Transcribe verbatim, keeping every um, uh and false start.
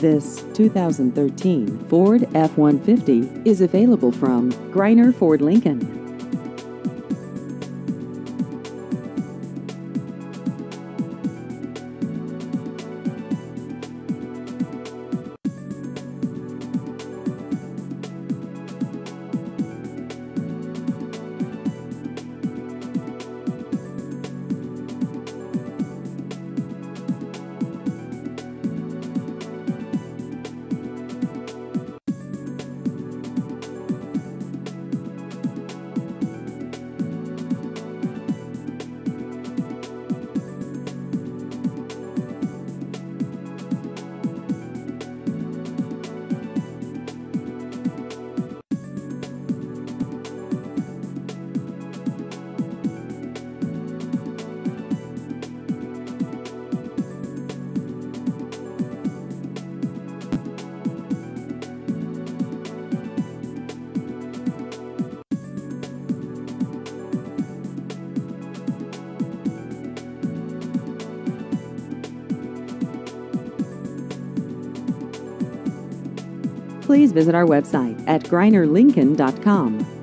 This two thousand thirteen Ford F one fifty is available from Greiner Ford Lincoln. Please visit our website at greiner lincoln dot com.